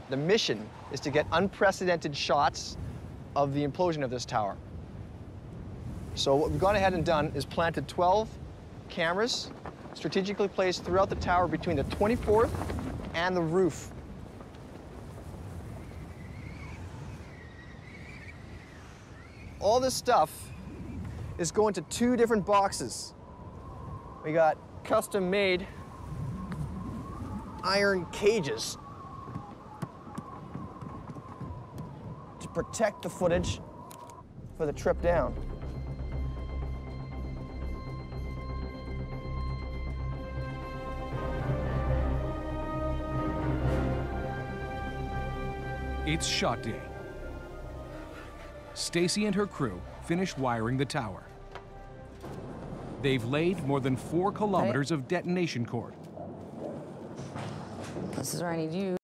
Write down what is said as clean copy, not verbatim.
The mission is to get unprecedented shots of the implosion of this tower. So what we've gone ahead and done is planted 12 cameras strategically placed throughout the tower between the 24th and the roof. All this stuff is going to 2 different boxes. We got custom-made iron cages to protect the footage for the trip down. It's shot day. Stacy and her crew finish wiring the tower. They've laid more than 4 kilometers of detonation cord. This is where I need you.